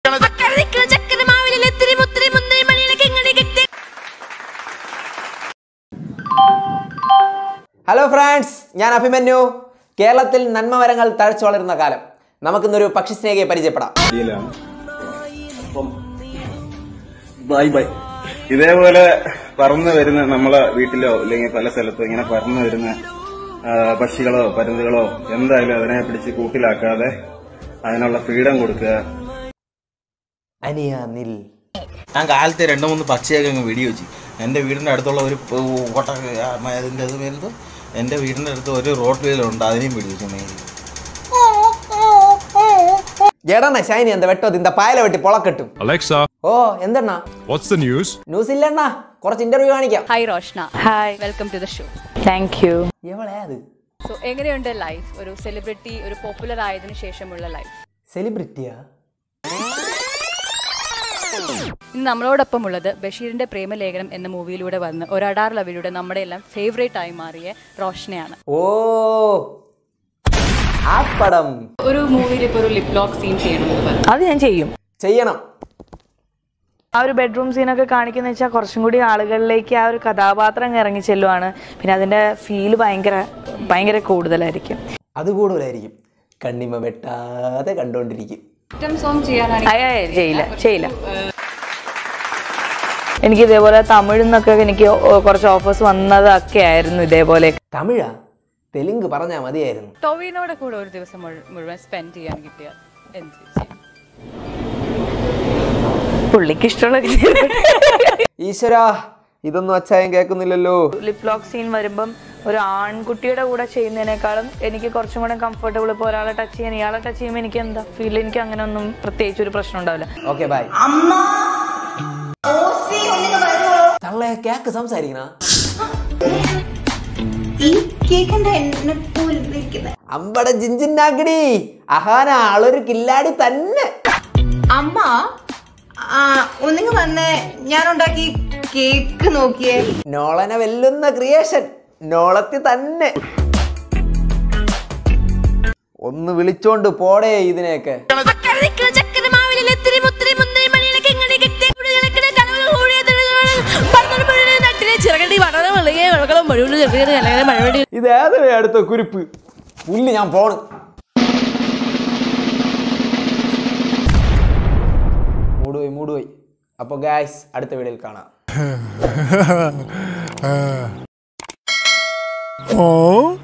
Hello friends, ഞാൻ അഭിമന്യു. കേരളത്തിൽ നന്മമരങ്ങൾ തഴച്ചു വളരുന്ന കാലം. നമുക്കിന്നൊരു പക്ഷി സ്നേഹിയെ പരിചയപ്പെടാം. ഇതേപോലെ പറന്നു വരുന്ന നമ്മളെ വീട്ടിലോ അല്ലെങ്കിൽ പല സ്ഥലത്തോ ഇങ്ങനെ പറന്നു വരുന്ന പക്ഷികളോ പരുന്തുകളോ എന്തായാലും അതിനെ പിടിച്ച് കൂട്ടിലാക്കാതെ അതിനുള്ള ഫ്രീഡം കൊടുക്കുക. ഞാൻ കാലത്തെ 2-3 പക്ഷിയൊക്കെ അങ്ങ് വെടിവെച്ചു. എൻ്റെ വീടിൻ്റെ അടുത്തുള്ള ഒരു അതിൻ്റെ അത് വരുന്നത് എൻ്റെ വീടിൻ്റെ അടുത്ത് ഒരു റോഡ് വീലുണ്ട്, അതിനെയും വെടിവെച്ചു. എടണ്ണ ഷൈനി എന്താ വെട്ടോ இந்த പായല വെട്ടി പൊളക്കട്ടും. Alexa. ഓ എന്തെണ്ണ? What's the news? ന്യൂസ് ഇല്ലണ്ണ, കുറച്ച് ഇന്റർവ്യൂ കാണിക്കാം. Hi Roshna. Hi, welcome to the show. Thank you. എവളേത്? സോ എങ്ങനെയുണ്ട് ലൈഫ്? ഒരു സെലിബ്രിറ്റി, ഒരു പോപ്പുലർ ആയതിനു ശേഷമുള്ള ലൈഫ്. സെലിബ്രിറ്റിയാ? ഇന്ന് നമ്മളോടൊപ്പം ഉള്ളത് ബഷീറിന്റെ പ്രേമലേഖനം എന്ന മൂവിയിലൂടെ വന്ന് ഒരടാർ ലവിലൂടെ നമ്മുടെ എല്ലാം ഫേവറേറ്റ് ആയി മാറിയ റോഷ്നയാണ്. ഓ ആ പടം. ഒരു മൂവിയിൽ ഇപ്പോൾ ഒരു ലിപ് ലോക്ക് സീൻ ചെയ്യണം, അത് ഞാൻ ചെയ്യണം. ആ ഒരു ബെഡ്റൂം സീനൊക്കെ കാണിക്കുന്ന വെച്ചാൽ കുറച്ചും കൂടി ആളുകളിലേക്ക് ആ ഒരു കഥാപാത്രം ഇറങ്ങി ചെല്ലുവാണ്. പിന്നെ അതിന്റെ ഫീല് ഭയങ്കര കൂടുതലായിരിക്കും. അത് കൂടുതലായിരിക്കും. കണ്ണിമ വെട്ടാതെ കണ്ടോണ്ടിരിക്കും. ചെയ്യില്ല. എനിക്ക് ഇതേപോലെ തമിഴിൽ നിന്നൊക്കെ എനിക്ക് കുറച്ച് ഓഫേഴ്സ് വന്നതൊക്കെ ആയിരുന്നു. ഇതേപോലെ തമിഴാ? തെലുങ്ക് പറഞ്ഞാ മതിയായിരുന്നു. ടോവിനോടെ കൂടെ ഒരു ദിവസം മുഴുവൻ സ്പെൻഡ് ചെയ്യാൻ കിട്ടിയ പുള്ളിക്ക് ഇഷ്ടമുള്ള ഈശ്വരാ, ഇതൊന്നും അച്ചായം കേൾക്കുന്നില്ലല്ലോ. ലിപ് ലോക്ക് സീൻ വരുമ്പം ഒരു ആൺകുട്ടിയുടെ കൂടെ ചെയ്യുന്നതിനേക്കാളും എനിക്ക് കുറച്ചും കൂടെ കംഫർട്ടബിൾ. ഇപ്പോൾ ഒരാളെ ടച്ച് ചെയ്യാൻ ഇയാളെ ടച്ച് ചെയ്യുമ്പോൾ എനിക്ക് എന്താ ഫീൽ, എനിക്ക് അങ്ങനെ ഒന്നും പ്രത്യേകിച്ച് ഒരു പ്രശ്നം ഉണ്ടാവില്ല. Okay bye. തള്ളേ കേക്ക് സംസാരിക്കണ അമ്പടെ ജിഞ്ചിന്നാക്കടി അഹാന ആളൊരു കില്ലാടി തന്നെ. അമ്മ ഒന്നിങ്ങ് വന്നേ, ഞാൻ ഉണ്ടാക്കി കേക്ക് നോക്കിയേ. നോളനെ വെല്ലുന്ന ക്രിയേഷൻ നോളത്തി തന്നെ. ഒന്ന് വിളിച്ചോണ്ട് പോടേ ഇതിനെയൊക്കെ. ഇതേത് അടുത്ത കുരിപ്പ് പുല്ല്. ഞാൻ പോണ്. മൂടുപോയി. അപ്പൊ ഗായ്സ്, അടുത്ത വീഡിയോയിൽ കാണാം.